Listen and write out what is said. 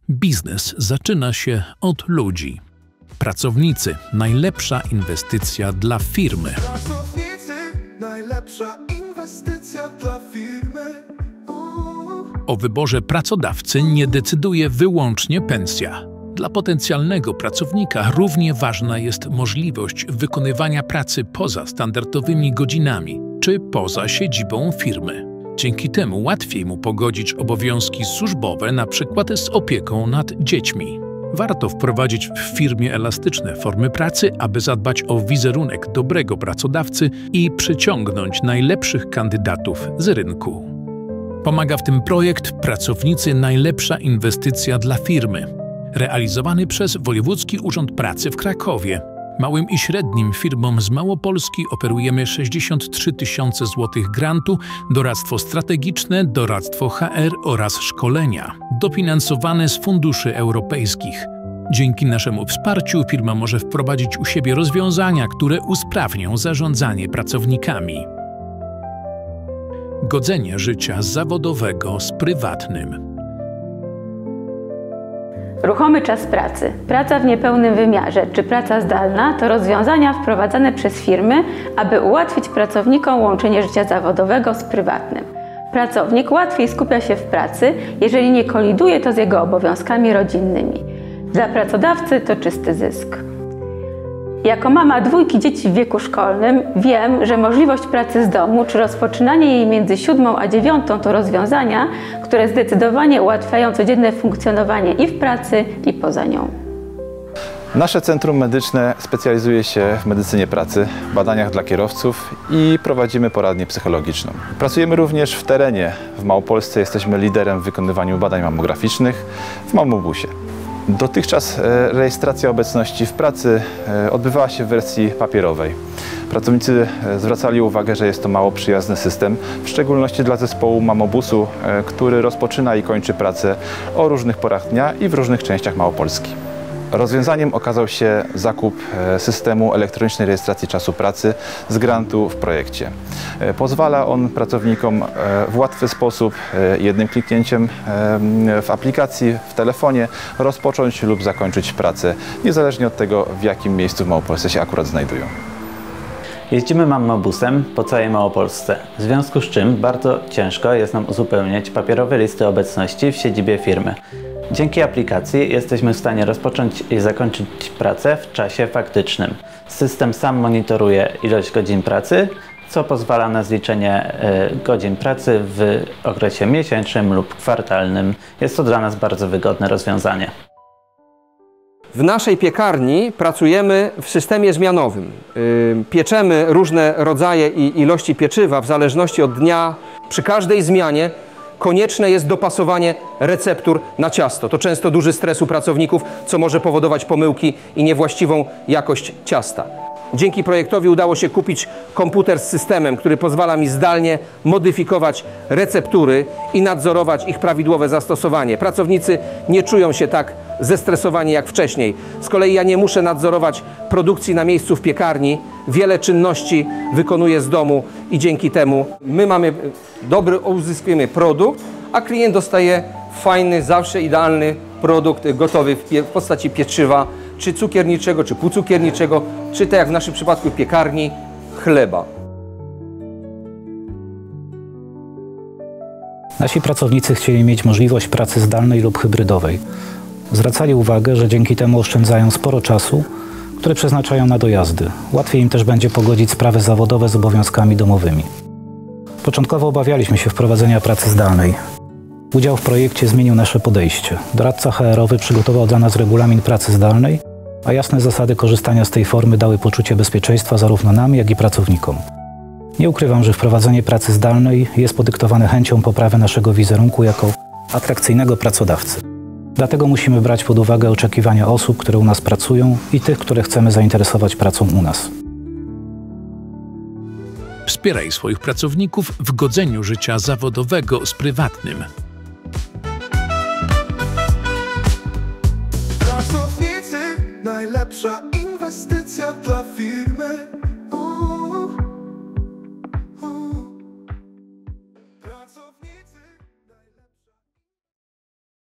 Biznes zaczyna się od ludzi. Pracownicy – najlepsza inwestycja dla firmy. Pracownicy – najlepsza inwestycja dla firmy. O wyborze pracodawcy nie decyduje wyłącznie pensja. Dla potencjalnego pracownika równie ważna jest możliwość wykonywania pracy poza standardowymi godzinami czy poza siedzibą firmy. Dzięki temu łatwiej mu pogodzić obowiązki służbowe, np. z opieką nad dziećmi. Warto wprowadzić w firmie elastyczne formy pracy, aby zadbać o wizerunek dobrego pracodawcy i przyciągnąć najlepszych kandydatów z rynku. Pomaga w tym projekt Pracownicy – najlepsza inwestycja dla firmy, realizowany przez Wojewódzki Urząd Pracy w Krakowie. Małym i średnim firmom z Małopolski oferujemy 63 tysiące złotych grantu, doradztwo strategiczne, doradztwo HR oraz szkolenia, dofinansowane z funduszy europejskich. Dzięki naszemu wsparciu firma może wprowadzić u siebie rozwiązania, które usprawnią zarządzanie pracownikami. Godzenie życia zawodowego z prywatnym. Ruchomy czas pracy, praca w niepełnym wymiarze czy praca zdalna to rozwiązania wprowadzane przez firmy, aby ułatwić pracownikom łączenie życia zawodowego z prywatnym. Pracownik łatwiej skupia się w pracy, jeżeli nie koliduje to z jego obowiązkami rodzinnymi. Dla pracodawcy to czysty zysk. Jako mama 2 dzieci w wieku szkolnym wiem, że możliwość pracy z domu czy rozpoczynanie jej między 7 a 9 to rozwiązania, które zdecydowanie ułatwiają codzienne funkcjonowanie i w pracy, i poza nią. Nasze centrum medyczne specjalizuje się w medycynie pracy, badaniach dla kierowców i prowadzimy poradnię psychologiczną. Pracujemy również w terenie. W Małopolsce jesteśmy liderem w wykonywaniu badań mammograficznych w Mammobusie. Dotychczas rejestracja obecności w pracy odbywała się w wersji papierowej. Pracownicy zwracali uwagę, że jest to mało przyjazny system, w szczególności dla zespołu Mammobusu, który rozpoczyna i kończy pracę o różnych porach dnia i w różnych częściach Małopolski. Rozwiązaniem okazał się zakup systemu elektronicznej rejestracji czasu pracy z grantu w projekcie. Pozwala on pracownikom w łatwy sposób, jednym kliknięciem w aplikacji, w telefonie rozpocząć lub zakończyć pracę, niezależnie od tego, w jakim miejscu w Małopolsce się akurat znajdują. Jeździmy Mammobusem po całej Małopolsce, w związku z czym bardzo ciężko jest nam uzupełniać papierowe listy obecności w siedzibie firmy. Dzięki aplikacji jesteśmy w stanie rozpocząć i zakończyć pracę w czasie faktycznym. System sam monitoruje ilość godzin pracy, co pozwala na zliczenie godzin pracy w okresie miesięcznym lub kwartalnym. Jest to dla nas bardzo wygodne rozwiązanie. W naszej piekarni pracujemy w systemie zmianowym. Pieczemy różne rodzaje i ilości pieczywa w zależności od dnia. Przy każdej zmianie konieczne jest dopasowanie receptur na ciasto. To często duży stres u pracowników, co może powodować pomyłki i niewłaściwą jakość ciasta. Dzięki projektowi udało się kupić komputer z systemem, który pozwala mi zdalnie modyfikować receptury i nadzorować ich prawidłowe zastosowanie. Pracownicy nie czują się tak zestresowani jak wcześniej. Z kolei ja nie muszę nadzorować produkcji na miejscu w piekarni. Wiele czynności wykonuję z domu i dzięki temu my mamy uzyskujemy produkt, a klient dostaje fajny, zawsze idealny produkt gotowy w postaci pieczywa, czy cukierniczego, czy półcukierniczego, czy tak jak w naszym przypadku w piekarni, chleba. Nasi pracownicy chcieli mieć możliwość pracy zdalnej lub hybrydowej. Zwracali uwagę, że dzięki temu oszczędzają sporo czasu, które przeznaczają na dojazdy. Łatwiej im też będzie pogodzić sprawy zawodowe z obowiązkami domowymi. Początkowo obawialiśmy się wprowadzenia pracy zdalnej. Udział w projekcie zmienił nasze podejście. Doradca HR-owy przygotował dla nas regulamin pracy zdalnej, a jasne zasady korzystania z tej formy dały poczucie bezpieczeństwa zarówno nam, jak i pracownikom. Nie ukrywam, że wprowadzenie pracy zdalnej jest podyktowane chęcią poprawy naszego wizerunku jako atrakcyjnego pracodawcy. Dlatego musimy brać pod uwagę oczekiwania osób, które u nas pracują i tych, które chcemy zainteresować pracą u nas. Wspieraj swoich pracowników w godzeniu życia zawodowego z prywatnym. Pracownicy – najlepsza inwestycja dla firmy.